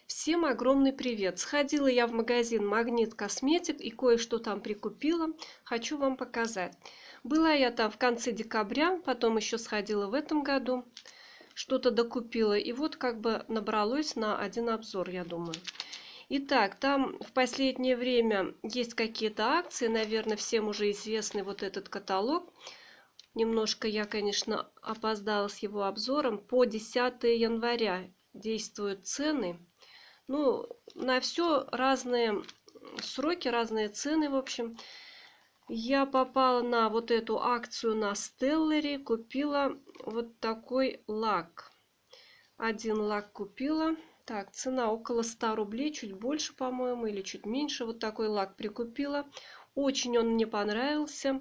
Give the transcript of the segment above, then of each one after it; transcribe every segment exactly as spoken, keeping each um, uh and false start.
Всем огромный привет! Сходила я в магазин Магнит Косметик и кое-что там прикупила. Хочу вам показать. Была я там в конце декабря, потом еще сходила в этом году. Что-то докупила. И вот как бы набралось на один обзор, я думаю. Итак, там в последнее время есть какие-то акции. Наверное, всем уже известный вот этот каталог. Немножко я, конечно, опоздала с его обзором. По десятое января действуют цены. Ну, на все разные сроки, разные цены, в общем. Я попала на вот эту акцию на Стеллари, купила вот такой лак. Один лак купила. Так, цена около ста рублей, чуть больше, по-моему, или чуть меньше. Вот такой лак прикупила. Очень он мне понравился.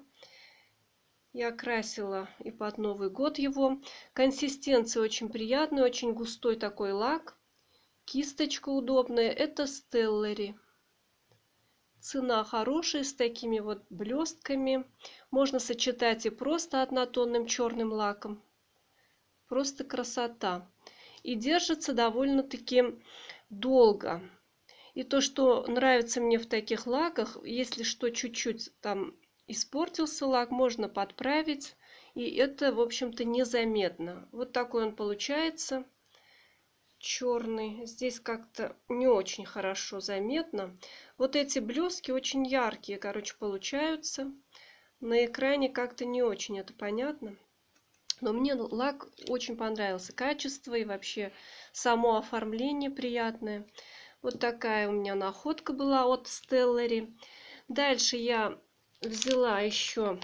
Я красила и под Новый год его. Консистенция очень приятная, очень густой такой лак. Кисточка удобная. Это Стеллари. Цена хорошая, с такими вот блестками. Можно сочетать и просто однотонным черным лаком. Просто красота. И держится довольно-таки долго. И то, что нравится мне в таких лаках, если что, чуть-чуть там испортился лак, можно подправить. И это, в общем-то, незаметно. Вот такой он получается. Черный. Здесь как-то не очень хорошо заметно. Вот эти блески очень яркие, короче, получаются. На экране как-то не очень это понятно. Но мне лак очень понравился. Качество и вообще само оформление приятное. Вот такая у меня находка была от Стеллари. Дальше я взяла еще...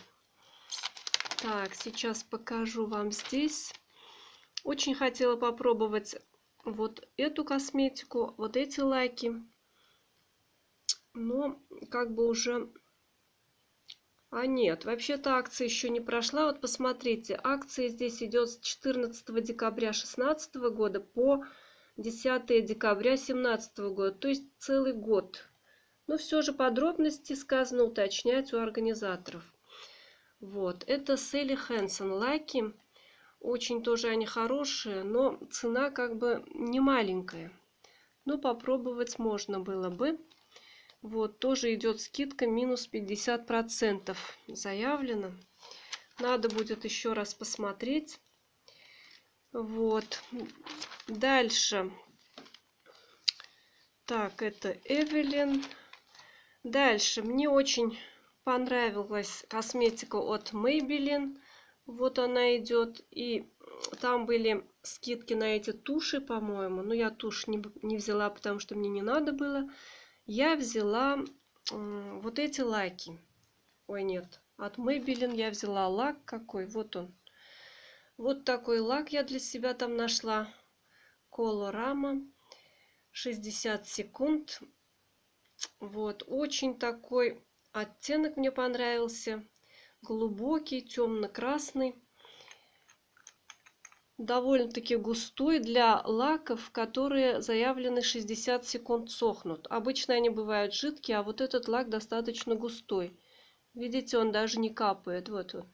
Так, сейчас покажу вам здесь. Очень хотела попробовать вот эту косметику, вот эти лаки. Но как бы уже... А нет, вообще-то акция еще не прошла. Вот посмотрите, акция здесь идет с четырнадцатого декабря две тысячи шестнадцатого года по десятое декабря две тысячи семнадцатого года. То есть целый год. Но все же подробности сказано уточнять у организаторов. Вот, это Sally Hansen лаки. Очень тоже они хорошие, но цена как бы не маленькая. Но попробовать можно было бы. Вот, тоже идет скидка минус пятьдесят процентов заявлено. Надо будет еще раз посмотреть. Вот. Дальше. Так, это Эвелин. Дальше. Мне очень понравилась косметика от Maybelline. Вот она идет. И там были скидки на эти туши, по-моему. Но я тушь не, не взяла, потому что мне не надо было. Я взяла э, вот эти лаки. Ой, нет. От Maybelline я взяла лак какой. Вот он. Вот такой лак я для себя там нашла. Colorama. шестьдесят секунд. Вот. Очень такой оттенок мне понравился. Глубокий, темно-красный. Довольно-таки густой для лаков, которые заявлены шестьдесят секунд сохнут. Обычно они бывают жидкие, а вот этот лак достаточно густой. Видите, он даже не капает. Вот он.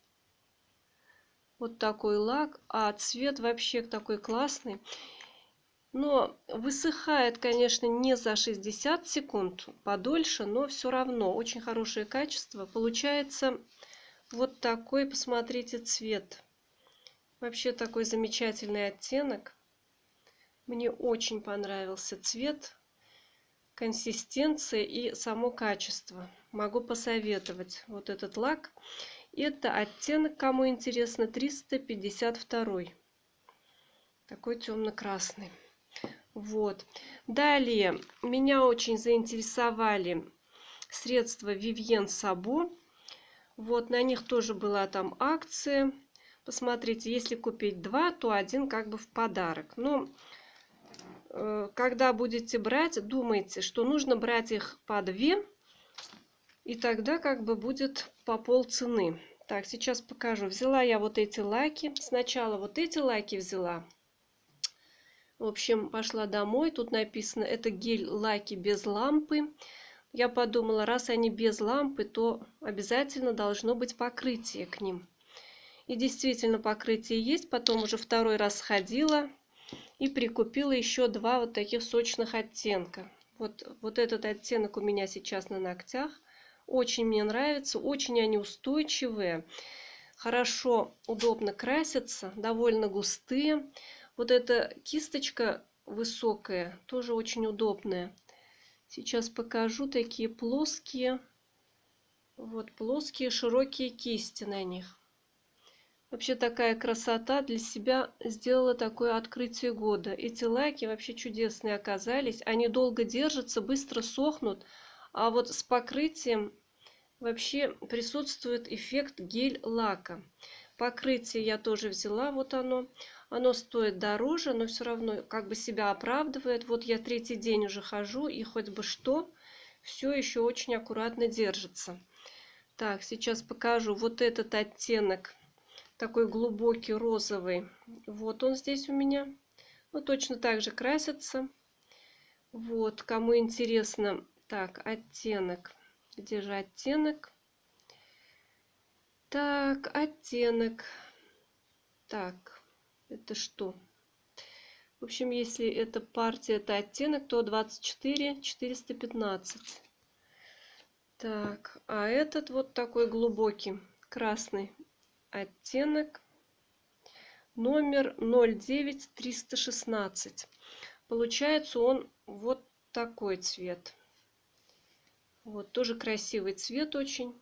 Вот такой лак. А цвет вообще такой классный. Но высыхает, конечно, не за шестьдесят секунд, подольше, но все равно очень хорошее качество. Получается вот такой, посмотрите, цвет. Вообще такой замечательный оттенок. Мне очень понравился цвет, консистенция и само качество. Могу посоветовать вот этот лак. Это оттенок, кому интересно, триста пятьдесят два. Такой темно-красный. Вот. Далее меня очень заинтересовали средства Vivien Sabo. Вот на них тоже была там акция. Посмотрите, если купить два, то один как бы в подарок. Но э, когда будете брать, думайте, что нужно брать их по две. И тогда как бы будет по полцены. Так, сейчас покажу. Взяла я вот эти лаки. Сначала вот эти лаки взяла. В общем, пошла домой. Тут написано, это гель-лаки без лампы. Я подумала, раз они без лампы, то обязательно должно быть покрытие к ним. И действительно покрытие есть. Потом уже второй раз сходила. И прикупила еще два вот таких сочных оттенка. Вот, вот этот оттенок у меня сейчас на ногтях. Очень мне нравится, очень они устойчивые. Хорошо, удобно красятся, довольно густые. Вот эта кисточка высокая, тоже очень удобная. Сейчас покажу такие плоские, вот плоские широкие кисти на них. Вообще такая красота, для себя сделала такое открытие года. Эти лаки вообще чудесные оказались. Они долго держатся, быстро сохнут. А вот с покрытием вообще присутствует эффект гель-лака. Покрытие я тоже взяла, вот оно. Оно стоит дороже, но все равно как бы себя оправдывает. Вот я третий день уже хожу, и хоть бы что, все еще очень аккуратно держится. Так, сейчас покажу вот этот оттенок. Такой глубокий розовый. Вот он здесь у меня. Ну, точно так же красится. Вот, кому интересно. Так, оттенок. Где же оттенок? Так, оттенок. Так, это что? В общем, если это партия, это оттенок, то двадцать четыре четыреста пятнадцать. Так, а этот вот такой глубокий красный оттенок номер ноль девять триста шестнадцать. Получается он вот такой цвет. Вот тоже красивый цвет очень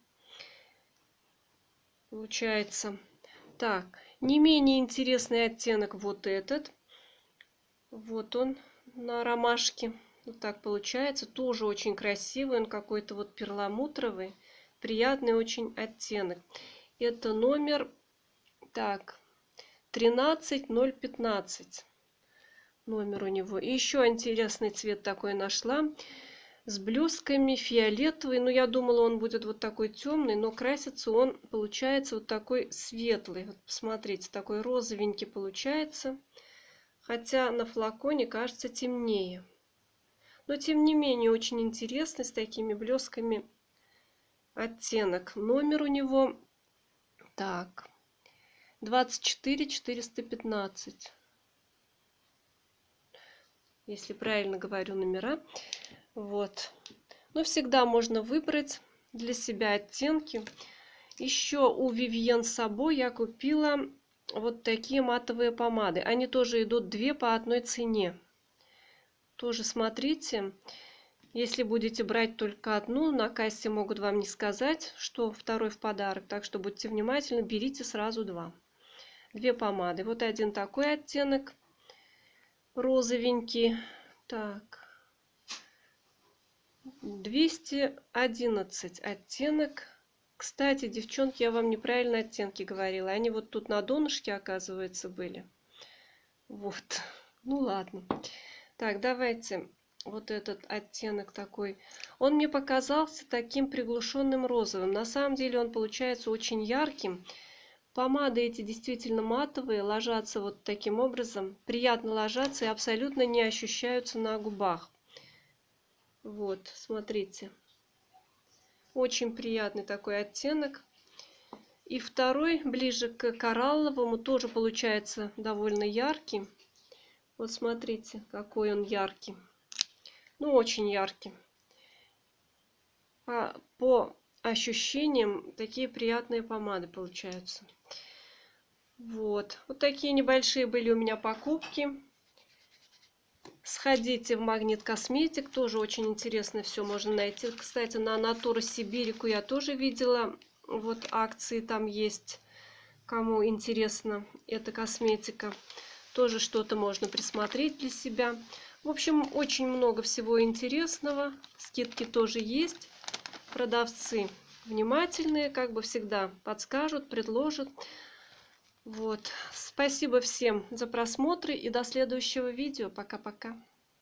получается. Так, не менее интересный оттенок вот этот. Вот он на ромашке. Вот так получается. Тоже очень красивый. Он какой-то вот перламутровый. Приятный очень оттенок. Это номер, так, тринадцать ноль пятнадцать. Номер у него. И еще интересный цвет такой нашла. С блесками, фиолетовый. Ну, я думала, он будет вот такой темный, но красится он, получается, вот такой светлый. Вот посмотрите, такой розовенький получается. Хотя на флаконе кажется темнее. Но, тем не менее, очень интересный, с такими блесками оттенок. Номер у него, так, двадцать четыре четыреста пятнадцать. Если правильно говорю номера. Вот. Но всегда можно выбрать для себя оттенки. Еще у Vivienne Sabo я купила вот такие матовые помады. Они тоже идут две по одной цене. Тоже смотрите. Если будете брать только одну, на кассе могут вам не сказать, что второй в подарок. Так что будьте внимательны, берите сразу два. Две помады. Вот один такой оттенок. Розовенький. Так. двести одиннадцать оттенок. Кстати, девчонки, я вам неправильно оттенки говорила. Они вот тут на донышке, оказывается, были. Вот. Ну ладно. Так, давайте вот этот оттенок такой. Он мне показался таким приглушенным розовым. На самом деле он получается очень ярким. Помады эти действительно матовые, ложатся вот таким образом. Приятно ложатся и абсолютно не ощущаются на губах. Вот, смотрите. Очень приятный такой оттенок. И второй, ближе к коралловому, тоже получается довольно яркий. Вот смотрите, какой он яркий. Ну, очень яркий. А по ощущениям, такие приятные помады получаются. Вот. Вот такие небольшие были у меня покупки. Сходите в Магнит Косметик, тоже очень интересно все можно найти. Кстати, на Натура Сибирику я тоже видела, вот акции там есть, кому интересна эта косметика. Тоже что-то можно присмотреть для себя. В общем, очень много всего интересного, скидки тоже есть. Продавцы внимательные, как бы всегда подскажут, предложат. Вот. Спасибо всем за просмотры и до следующего видео. Пока-пока.